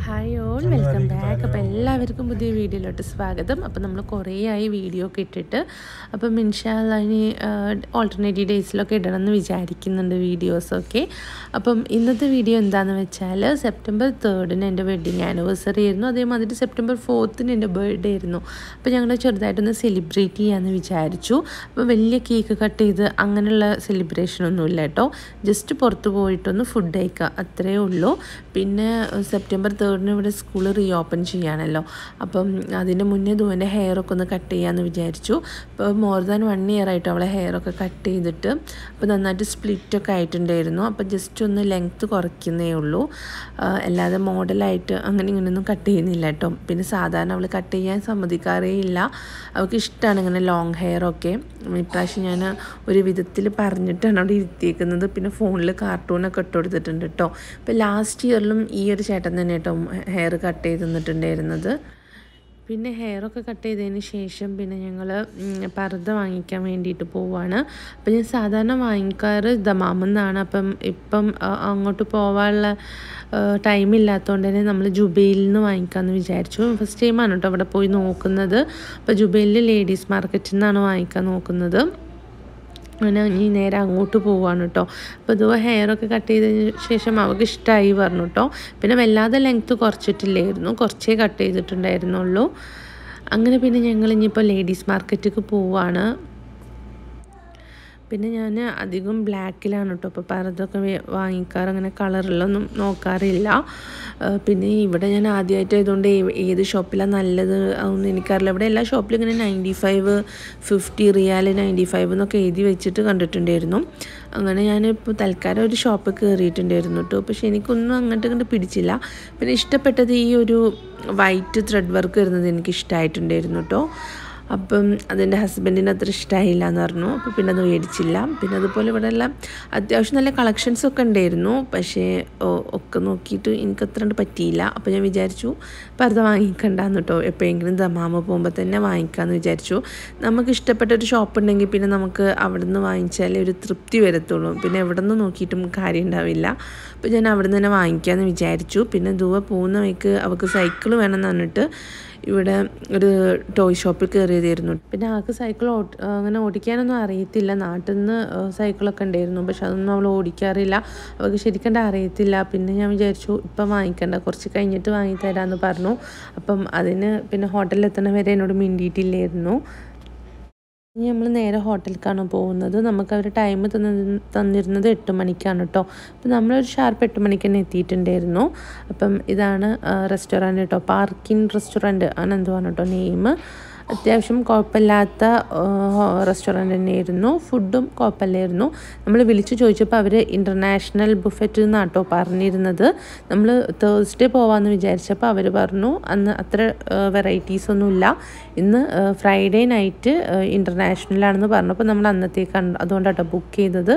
Hi all, welcome back. അപ്പോൾ എല്ലാവർക്കും പുതിയ വീഡിയോയിലോട്ട് സ്വാഗതം. അപ്പോൾ നമ്മൾ കുറേ ആയി വീഡിയോ ഒക്കെ ഇട്ടിട്ട്, അപ്പം ഇൻഷാ അല്ലാഹ് ഇനി ഓൾട്ടർനേറ്റീവ് ഡേയ്സിലൊക്കെ ഇടണമെന്ന് വിചാരിക്കുന്നുണ്ട് വീഡിയോസൊക്കെ. അപ്പം ഇന്നത്തെ വീഡിയോ എന്താണെന്ന് വെച്ചാൽ, സെപ്റ്റംബർ 3 എൻ്റെ വെഡ്ഡിങ് ആനിവേഴ്സറി ആയിരുന്നു. അതേമാതിരി സെപ്റ്റംബർ 4 എൻ്റെ ബർത്ത്ഡേ ആയിരുന്നു. അപ്പോൾ ഞങ്ങൾ ചെറുതായിട്ടൊന്ന് സെലിബ്രേറ്റ് ചെയ്യാമെന്ന് വിചാരിച്ചു. അപ്പോൾ വലിയ കേക്ക് കട്ട് ചെയ്ത് അങ്ങനെയുള്ള സെലിബ്രേഷനൊന്നുമില്ല കേട്ടോ. ജസ്റ്റ് പുറത്ത് പോയിട്ടൊന്ന് ഫുഡ് കഴിക്കുക, അത്രയേ ഉള്ളൂ. പിന്നെ സെപ്റ്റംബർ 3 ഇവിടെ സ്കൂൾ റീഓപ്പൺ ചെയ്യാണല്ലോ. അപ്പം അതിന് മുന്നേ ദുവൻ്റെ ഹെയറൊക്കെ ഒന്ന് കട്ട് ചെയ്യാമെന്ന് വിചാരിച്ചു. അപ്പോൾ മോർ ദാൻ 1 ഇയർ ആയിട്ട് അവളെ ഹെയറൊക്കെ കട്ട് ചെയ്തിട്ട് അപ്പോൾ നന്നായിട്ട് സ്പ്ലിറ്റൊക്കെ ആയിട്ടുണ്ടായിരുന്നു. അപ്പോൾ ജസ്റ്റ് ഒന്ന് ലെങ്ത്ത് കുറയ്ക്കുന്നേ ഉള്ളൂ, അല്ലാതെ മോഡലായിട്ട് അങ്ങനെ ഇങ്ങനെയൊന്നും കട്ട് ചെയ്യുന്നില്ല കേട്ടോ. പിന്നെ സാധാരണ അവൾ കട്ട് ചെയ്യാൻ സമ്മതിക്കാറേ ഇല്ല, അവൾക്ക് ഇഷ്ടമാണ് ഇങ്ങനെ ലോങ് ഹെയറൊക്കെ. ഇപ്രാവശ്യം ഞാൻ ഒരു വിധത്തിൽ പറഞ്ഞിട്ടാണ് അവിടെ ഇരുത്തിയേക്കുന്നത്. പിന്നെ ഫോണിൽ കാർട്ടൂണൊക്കെ ഇട്ട് കൊടുത്തിട്ടുണ്ട് കേട്ടോ. ഇപ്പോൾ ലാസ്റ്റ് ഇയറിലും ഈ ഒരു ചേട്ടൻ തന്നെ കേട്ടോ ഹെയർ കട്ട് ചെയ്ത് തന്നിട്ടുണ്ടായിരുന്നത്. പിന്നെ ഹെയറൊക്കെ കട്ട് ചെയ്തതിന് ശേഷം പിന്നെ ഞങ്ങൾ പർദ്ദ വാങ്ങിക്കാൻ വേണ്ടിയിട്ട് പോവുകയാണ്. അപ്പം ഞാൻ സാധാരണ വാങ്ങിക്കാറ് ദമാമെന്നാണ്. ഇപ്പം അങ്ങോട്ട് പോകാനുള്ള ടൈമില്ലാത്തതുകൊണ്ട് തന്നെ നമ്മൾ ജുബൈലിൽ നിന്ന് വാങ്ങിക്കാമെന്ന് വിചാരിച്ചു. ഫസ്റ്റ് ടൈമാണ് കേട്ടോ അവിടെ പോയി നോക്കുന്നത്. അപ്പോൾ ജുബൈലിൽ ലേഡീസ് മാർക്കറ്റിൽ നിന്നാണ് വാങ്ങിക്കാൻ നോക്കുന്നത്. അങ്ങനെ ഇനി നേരെ അങ്ങോട്ട് പോവുകയാണ് കേട്ടോ. അപ്പോൾ ഇതുപോലെ ഹെയറൊക്കെ കട്ട് ചെയ്തതിന് ശേഷം അവൾക്ക് ഇഷ്ടമായി പറഞ്ഞു കേട്ടോ. പിന്നെ വല്ലാതെ ലെങ്ത്ത് കുറച്ചിട്ടില്ലായിരുന്നു, കുറച്ചേ കട്ട് ചെയ്തിട്ടുണ്ടായിരുന്നുള്ളൂ. അങ്ങനെ പിന്നെ ഞങ്ങൾ ഇനിയിപ്പോൾ ലേഡീസ് മാർക്കറ്റിലേക്ക് പോവുകയാണ്. പിന്നെ ഞാൻ അധികം ബ്ലാക്കിലാണ് കേട്ടോ ഇപ്പോൾ പർദ്ദയൊക്കെ വാങ്ങിക്കാറ്, അങ്ങനെ കളറിലൊന്നും നോക്കാറില്ല. പിന്നെ ഇവിടെ ഞാൻ ആദ്യമായിട്ടായതുകൊണ്ട് ഏത് ഷോപ്പിലാണ് നല്ലത് അതൊന്നും എനിക്കറിയില്ല. ഇവിടെ എല്ലാ ഷോപ്പിലും ഇങ്ങനെ 95, 50 റിയാൽ, 95 എന്നൊക്കെ എഴുതി വെച്ചിട്ട് കണ്ടിട്ടുണ്ടായിരുന്നു. അങ്ങനെ ഞാനിപ്പോൾ തൽക്കാലം ഒരു ഷോപ്പ് കയറിയിട്ടുണ്ടായിരുന്നു കേട്ടോ. പക്ഷേ എനിക്കൊന്നും അങ്ങോട്ട് പിടിച്ചില്ല. പിന്നെ ഇഷ്ടപ്പെട്ടത് ഈ ഒരു വൈറ്റ് ത്രെഡ് വർക്ക് വരുന്നത് എനിക്ക് ഇഷ്ടമായിട്ടുണ്ടായിരുന്നു കേട്ടോ. അപ്പം അതെൻ്റെ ഹസ്ബൻഡിന് അത്ര ഇഷ്ടമായില്ല എന്ന് പറഞ്ഞു. അപ്പോൾ പിന്നെ അത് മേടിച്ചില്ല. പിന്നെ അതുപോലെ ഇവിടെ എല്ലാം അത്യാവശ്യം നല്ല കളക്ഷൻസൊക്കെ ഉണ്ടായിരുന്നു. പക്ഷേ ഒക്കെ നോക്കിയിട്ട് എനിക്കത്ര പറ്റിയില്ല. അപ്പോൾ ഞാൻ വിചാരിച്ചു പർദ്ദ വാങ്ങിക്കണ്ടെന്ന് കേട്ടോ, എപ്പോഴെങ്കിലും ദമാമ പോകുമ്പോൾ തന്നെ വാങ്ങിക്കാമെന്ന് വിചാരിച്ചു. നമുക്ക് ഇഷ്ടപ്പെട്ട ഒരു ഷോപ്പ് ഉണ്ടെങ്കിൽ പിന്നെ നമുക്ക് അവിടെ നിന്ന് വാങ്ങിച്ചാലേ ഒരു തൃപ്തി വരത്തുള്ളൂ. പിന്നെ എവിടെ നിന്ന് നോക്കിയിട്ടും കാര്യം ഉണ്ടാവില്ല. അപ്പോൾ ഞാൻ അവിടെ നിന്ന് തന്നെ വാങ്ങിക്കാമെന്ന് വിചാരിച്ചു. പിന്നെ ദൂരെ പോകുന്ന വഴിക്ക് അവൾക്ക് സൈക്കിൾ വേണമെന്ന് പറഞ്ഞിട്ട് ഇവിടെ ഒരു ടോയ് ഷോപ്പിൽ കയറിയതായിരുന്നു. പിന്നെ ആൾക്ക് സൈക്കിൾ അങ്ങനെ ഓടിക്കാനൊന്നും അറിയത്തില്ല. നാട്ടിൽ നിന്ന് സൈക്കിളൊക്കെ ഉണ്ടായിരുന്നു, പക്ഷെ അതൊന്നും അവൾ ഓടിക്കാറില്ല, അവൾക്ക് ശരിക്കും അറിയത്തില്ല. പിന്നെ ഞാൻ വിചാരിച്ചു ഇപ്പം വാങ്ങിക്കണ്ട, കുറച്ച് കഴിഞ്ഞിട്ട് വാങ്ങിത്തരാമെന്ന് പറഞ്ഞു. അപ്പം അതിന് പിന്നെ ഹോട്ടലിൽ എത്തണ വരെ എന്നോട് മിണ്ടിയിട്ടില്ലായിരുന്നു. ഇനി നമ്മൾ നേരെ ഹോട്ടലിലേക്കാണ് പോകുന്നത്. നമുക്ക് അവർ ടൈം തന്നിരുന്നത് 8 മണിക്കാണ് കേട്ടോ. അപ്പം നമ്മളൊരു ഷാർപ്പ് 8 മണിക്ക് തന്നെ എത്തിയിട്ടുണ്ടായിരുന്നു. അപ്പം ഇതാണ് റെസ്റ്റോറൻറ്റ് കേട്ടോ, പാർക്കിൻ റെസ്റ്റോറൻറ്റ് അങ്ങനെ എന്തുവാണ് കേട്ടോ നെയിം. അത്യാവശ്യം കുഴപ്പമില്ലാത്ത റെസ്റ്റോറൻറ്റ് തന്നെയായിരുന്നു. ഫുഡും കുഴപ്പമില്ലായിരുന്നു. നമ്മൾ വിളിച്ച് ചോദിച്ചപ്പോൾ അവർ ഇൻ്റർനാഷണൽ ബുഫറ്റ് എന്നാണ് കേട്ടോ പറഞ്ഞിരുന്നത്. നമ്മൾ തേഴ്സ്ഡേ പോകാമെന്ന് വിചാരിച്ചപ്പോൾ അവർ പറഞ്ഞു അന്ന് അത്ര വെറൈറ്റീസൊന്നുമില്ല, ഇന്ന് ഫ്രൈഡേ നൈറ്റ് ഇൻ്റർനാഷണലാണെന്ന് പറഞ്ഞപ്പോൾ നമ്മൾ അന്നത്തേക്കാണ് അതുകൊണ്ടാണ് കേട്ടോ ബുക്ക് ചെയ്തത്.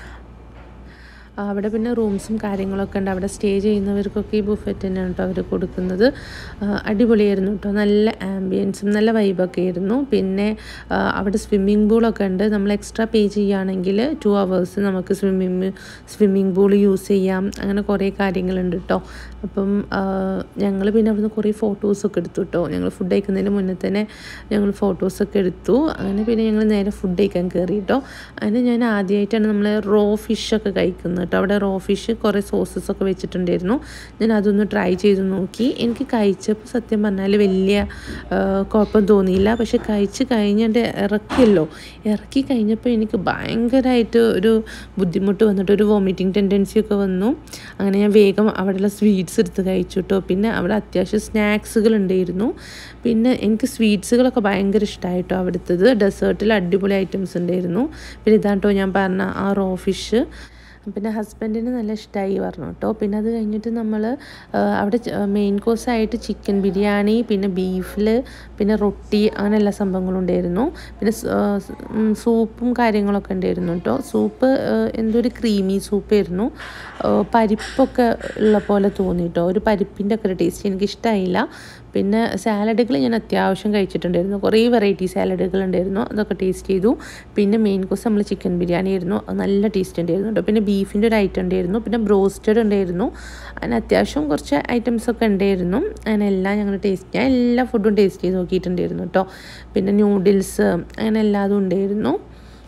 അവിടെ പിന്നെ റൂംസും കാര്യങ്ങളൊക്കെ ഉണ്ട്. അവിടെ സ്റ്റേ ചെയ്യുന്നവർക്കൊക്കെ ഈ ബുഫറ്റ് തന്നെയാണ് കേട്ടോ അവർ കൊടുക്കുന്നത്. അടിപൊളിയായിരുന്നു കേട്ടോ, നല്ല ആംബിയൻസും നല്ല വൈബൊക്കെ ആയിരുന്നു. പിന്നെ അവിടെ സ്വിമ്മിംഗ് പൂളൊക്കെ ഉണ്ട്. നമ്മൾ എക്സ്ട്രാ പേ ചെയ്യുകയാണെങ്കിൽ 2 hours നമുക്ക് സ്വിമ്മിംഗ് പൂൾ യൂസ് ചെയ്യാം. അങ്ങനെ കുറേ കാര്യങ്ങളുണ്ട് കേട്ടോ. അപ്പം ഞങ്ങൾ പിന്നെ അവിടുന്ന് കുറേ ഫോട്ടോസൊക്കെ എടുത്തു കേട്ടോ. ഞങ്ങൾ ഫുഡ് കഴിക്കുന്നതിന് മുന്നേ തന്നെ ഞങ്ങൾ ഫോട്ടോസൊക്കെ എടുത്തു. അങ്ങനെ പിന്നെ ഞങ്ങൾ നേരെ ഫുഡ് കഴിക്കാൻ കയറി കേട്ടോ. അതിന് ഞാൻ ആദ്യമായിട്ടാണ് നമ്മൾ റോ ഫിഷൊക്കെ കഴിക്കുന്നത് കേട്ടോ. അവിടെ റോ ഫിഷ് കുറേ സോസസൊക്കെ വെച്ചിട്ടുണ്ടായിരുന്നു. ഞാൻ അതൊന്ന് ട്രൈ ചെയ്ത് നോക്കി. എനിക്ക് കഴിച്ചപ്പോൾ സത്യം പറഞ്ഞാൽ വലിയ കുഴപ്പം തോന്നിയില്ല. പക്ഷെ കഴിച്ച് കഴിഞ്ഞിട്ട് ഇറക്കി കഴിഞ്ഞപ്പോൾ എനിക്ക് ഭയങ്കരമായിട്ട് ഒരു ബുദ്ധിമുട്ട് വന്നിട്ട് ഒരു വോമിറ്റിംഗ് ടെൻഡൻസിയൊക്കെ വന്നു. അങ്ങനെ ഞാൻ വേഗം അവിടെയുള്ള സ്വീറ്റ്സ് എടുത്ത് കഴിച്ചു കേട്ടോ. പിന്നെ അവിടെ അത്യാവശ്യം സ്നാക്സുകൾ ഉണ്ടായിരുന്നു. പിന്നെ എനിക്ക് സ്വീറ്റ്സുകളൊക്കെ ഭയങ്കര ഇഷ്ടമായിട്ടോ അവിടുത്തത്. ഡെസേർട്ടിൽ അടിപൊളി ഐറ്റംസ് ഉണ്ടായിരുന്നു. പിന്നെ ഇതാണ് കേട്ടോ ഞാൻ പറഞ്ഞ ആ റോ ഫിഷ്. പിന്നെ ഹസ്ബൻഡിന് നല്ല ഇഷ്ടമായി പറഞ്ഞു കേട്ടോ. പിന്നെ അത് കഴിഞ്ഞിട്ട് നമ്മൾ അവിടെ മെയിൻ കോഴ്സായിട്ട് ചിക്കൻ ബിരിയാണി, പിന്നെ ബീഫിൽ, പിന്നെ റൊട്ടി, അങ്ങനെ എല്ലാ സംഭവങ്ങളും ഉണ്ടായിരുന്നു. പിന്നെ സൂപ്പും കാര്യങ്ങളൊക്കെ ഉണ്ടായിരുന്നു കേട്ടോ. സൂപ്പ് എന്തോ ഒരു ക്രീമി സൂപ്പായിരുന്നു. പരിപ്പൊക്കെ ഉള്ള പോലെ തോന്നി കേട്ടോ, ഒരു പരിപ്പിൻ്റെ ഒക്കെ ഒരു ടേസ്റ്റ് എനിക്കിഷ്ടമായില്ല. പിന്നെ സാലഡുകൾ ഞാൻ അത്യാവശ്യം കഴിച്ചിട്ടുണ്ടായിരുന്നു. കുറേ വെറൈറ്റി സാലഡുകൾ ഉണ്ടായിരുന്നു, അതൊക്കെ ടേസ്റ്റ് ചെയ്തു. പിന്നെ മെയിൻ കോഴ്സ് നമ്മൾ ചിക്കൻ ബിരിയാണി ആയിരുന്നു, അത് നല്ല ടേസ്റ്റ് ഉണ്ടായിരുന്നു കേട്ടോ. പിന്നെ ബീഫിൻ്റെ ഒരു ഐറ്റം ഉണ്ടായിരുന്നു, പിന്നെ ബ്രോസ്റ്റഡ് ഉണ്ടായിരുന്നു. അങ്ങനെ അത്യാവശ്യം കുറച്ച് ഐറ്റംസൊക്കെ ഉണ്ടായിരുന്നു. അങ്ങനെ എല്ലാം ഞങ്ങൾ ഞാൻ എല്ലാ ഫുഡും ടേസ്റ്റ് ചെയ്ത് നോക്കിയിട്ടുണ്ടായിരുന്നു കേട്ടോ. പിന്നെ ന്യൂഡിൽസ് അങ്ങനെ എല്ലാതും ഉണ്ടായിരുന്നു.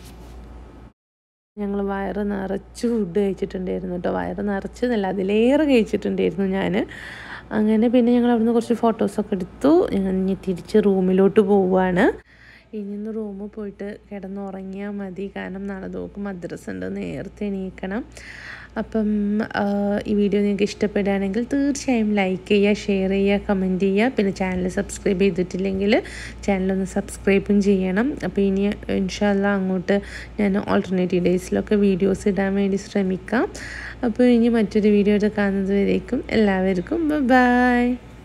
ഞങ്ങൾ വയറ് നിറച്ച് ഫുഡ് കഴിച്ചിട്ടുണ്ടായിരുന്നു കേട്ടോ. വയറ് നിറച്ചതല്ല, അതിലേറെ കഴിച്ചിട്ടുണ്ടായിരുന്നു ഞാൻ. അങ്ങനെ പിന്നെ ഞങ്ങൾ അവിടുന്ന് കുറച്ച് ഫോട്ടോസൊക്കെ എടുത്തു. ഞങ്ങൾ ഇനി തിരിച്ച് റൂമിലോട്ട് പോവുകയാണ്. ഇനിയൊന്ന് റൂമിൽ പോയിട്ട് കിടന്നുറങ്ങിയാൽ മതി, കാരണം നാളെ നോക്കും മദ്രസ ഉണ്ട്, നേരത്തെ എണീക്കണം. അപ്പം ഈ വീഡിയോ നിങ്ങൾക്ക് ഇഷ്ടപ്പെടുകയാണെങ്കിൽ തീർച്ചയായും ലൈക്ക് ചെയ്യുക, ഷെയർ ചെയ്യുക, കമൻറ്റ് ചെയ്യുക. പിന്നെ ചാനൽ സബ്സ്ക്രൈബ് ചെയ്തിട്ടില്ലെങ്കിൽ ചാനലൊന്ന് സബ്സ്ക്രൈബും ചെയ്യണം. അപ്പോൾ ഇനി ഇൻഷാ അല്ലാ അങ്ങോട്ട് ഞാൻ ഓൾട്ടർനേറ്റീവ് ഡേയ്സിലൊക്കെ വീഡിയോസ് ഇടാൻ വേണ്ടി ശ്രമിക്കാം. അപ്പോൾ ഇനി മറ്റൊരു വീഡിയോ കാണുന്നത് വരേക്കും എല്ലാവർക്കും ബൈ.